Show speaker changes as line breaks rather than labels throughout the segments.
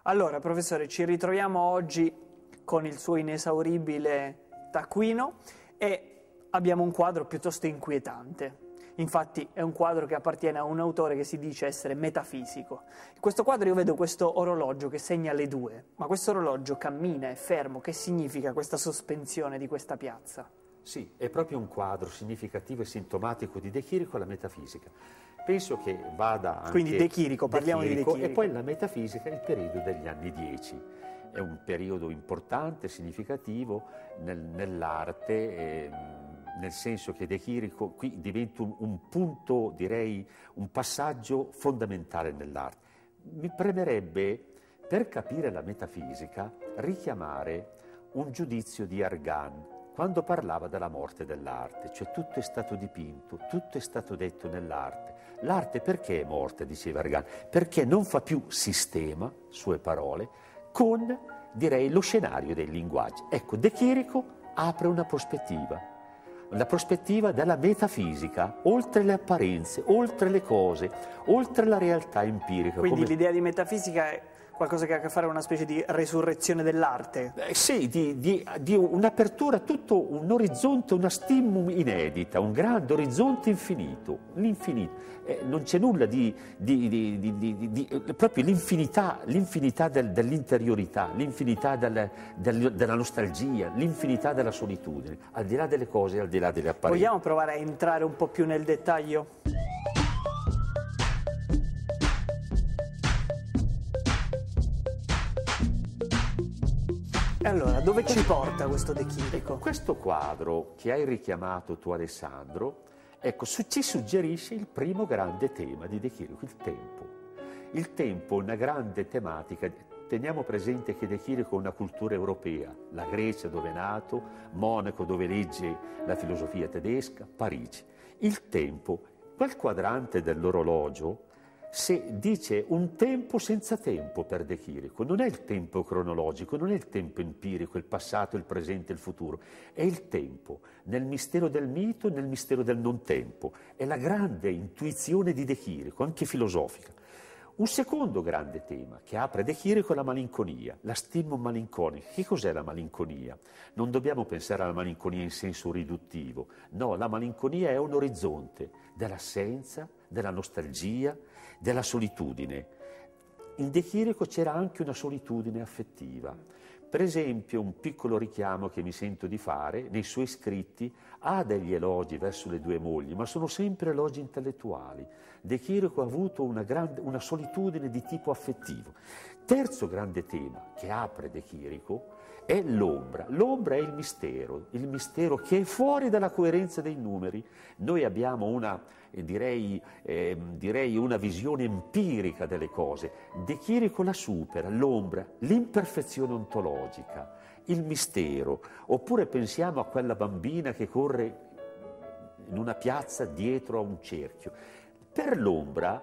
Allora, professore, ci ritroviamo oggi con il suo inesauribile taccuino e abbiamo un quadro piuttosto inquietante. Infatti è un quadro che appartiene a un autore che si dice essere metafisico. In questo quadro io vedo questo orologio che segna le 2, ma questo orologio cammina, è fermo. Che significa questa sospensione di questa piazza?
Sì, è proprio un quadro significativo e sintomatico di De Chirico, la metafisica. Penso che vada anche...
Quindi De Chirico, parliamo di De Chirico.
E poi la metafisica è il periodo degli anni 10. È un periodo importante, significativo nell'arte, nel senso che De Chirico qui diventa un punto, direi, un passaggio fondamentale nell'arte. Mi premerebbe, per capire la metafisica, richiamare un giudizio di Argan, quando parlava della morte dell'arte, cioè tutto è stato dipinto, tutto è stato detto nell'arte. L'arte perché è morta, diceva Argan? Perché non fa più sistema, sue parole, con, direi, lo scenario dei linguaggi. Ecco, De Chirico apre una prospettiva, la prospettiva della metafisica, oltre le apparenze, oltre le cose, oltre la realtà empirica.
Quindi l'idea di metafisica è qualcosa che ha a che fare con una specie di resurrezione dell'arte?
Sì, di un'apertura, tutto un orizzonte, una stimum inedita, un grande orizzonte infinito, l'infinito. Non c'è nulla proprio l'infinità dell'interiorità, l'infinità della nostalgia, l'infinità della solitudine, al di là delle cose, al di là delle apparenze.
Vogliamo provare a entrare un po' più nel dettaglio? E allora, dove ci porta questo De Chirico?
Questo quadro che hai richiamato tu, Alessandro, ecco, ci suggerisce il primo grande tema di De Chirico, il tempo. Il tempo, una grande tematica. Teniamo presente che De Chirico è una cultura europea, la Grecia dove è nato, Monaco dove legge la filosofia tedesca, Parigi. Il tempo, quel quadrante dell'orologio, se dice un tempo senza tempo per De Chirico, non è il tempo cronologico, non è il tempo empirico, il passato, il presente, il futuro, è il tempo, nel mistero del mito e nel mistero del non tempo. È la grande intuizione di De Chirico, anche filosofica. Un secondo grande tema che apre De Chirico è la malinconia, la stimma malinconica. Che cos'è la malinconia? Non dobbiamo pensare alla malinconia in senso riduttivo, no, la malinconia è un orizzonte dell'assenza, della nostalgia, della solitudine. In De Chirico c'era anche una solitudine affettiva. Per esempio, un piccolo richiamo che mi sento di fare, nei suoi scritti ha degli elogi verso le 2 mogli, ma sono sempre elogi intellettuali. De Chirico ha avuto una solitudine di tipo affettivo. Terzo grande tema che apre De Chirico è l'ombra. L'ombra è il mistero che è fuori dalla coerenza dei numeri. Noi abbiamo direi una visione empirica delle cose. De Chirico la supera, l'ombra, l'imperfezione ontologica, il mistero. Oppure pensiamo a quella bambina che corre in una piazza dietro a un cerchio. Per l'ombra,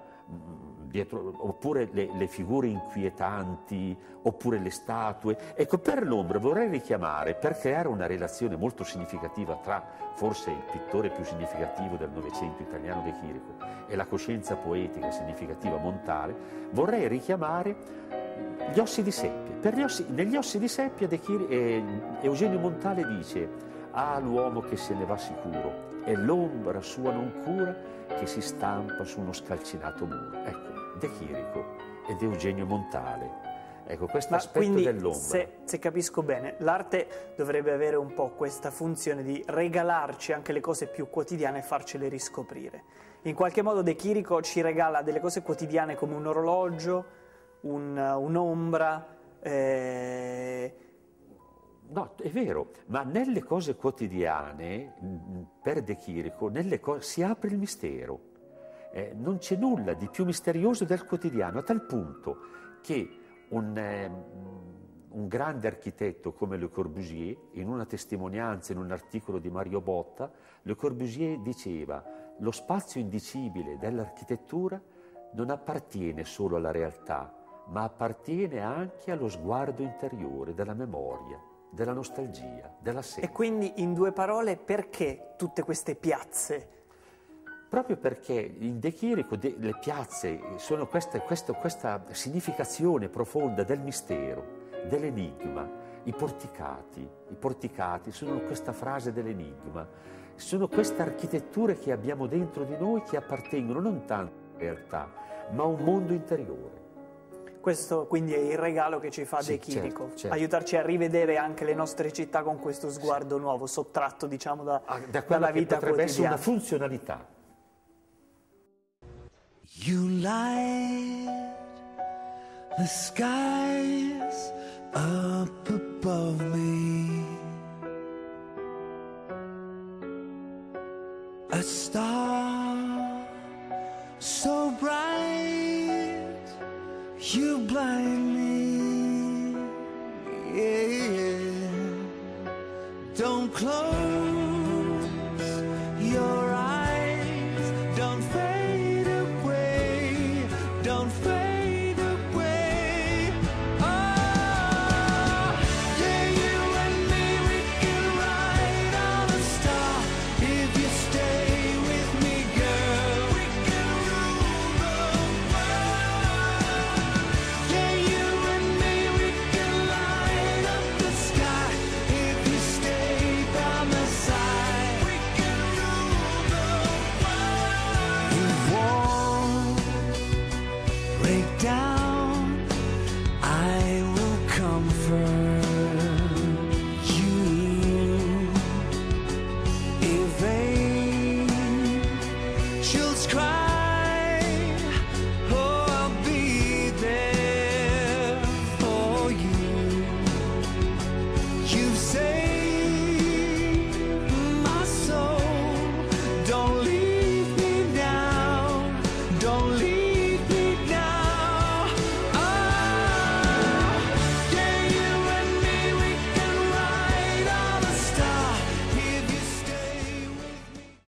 oppure le figure inquietanti, oppure le statue. Ecco, per l'ombra vorrei richiamare, per creare una relazione molto significativa tra forse il pittore più significativo del Novecento italiano, De Chirico, e la coscienza poetica significativa Montale, vorrei richiamare gli ossi di seppia. Negli ossi di seppia Eugenio Montale dice: «Ah, l'uomo che se ne va sicuro, e l'ombra sua non cura, che si stampa su uno scalcinato muro». Ecco, De Chirico ed Eugenio Montale. Ecco, questo aspetto dell'ombra.
Se capisco bene, l'arte dovrebbe avere un po' questa funzione di regalarci anche le cose più quotidiane e farcele riscoprire. In qualche modo De Chirico ci regala delle cose quotidiane come un orologio, un'ombra.
No, è vero, ma nelle cose quotidiane, per De Chirico, si apre il mistero. Non c'è nulla di più misterioso del quotidiano, a tal punto che un grande architetto come Le Corbusier, in una testimonianza, in un articolo di Mario Botta, Le Corbusier diceva: lo spazio indicibile dell'architettura non appartiene solo alla realtà, ma appartiene anche allo sguardo interiore, della memoria, della nostalgia, dell'assenza.
E quindi, in 2 parole, perché tutte queste piazze?
proprio perché in De Chirico le piazze sono questa significazione profonda del mistero, dell'enigma. I porticati sono questa frase dell'enigma, sono queste architetture che abbiamo dentro di noi che appartengono non tanto alla realtà, ma a un mondo interiore.
Questo quindi è il regalo che ci fa
Sì,
De Chirico,
certo.
aiutarci a rivedere anche le nostre città con questo sguardo nuovo, sottratto diciamo
Da
dalla
quella che
vita
potrebbe essere
quotidiana.
una funzionalità.
You light the skies up above me, a star so bright you blind me, yeah. Don't close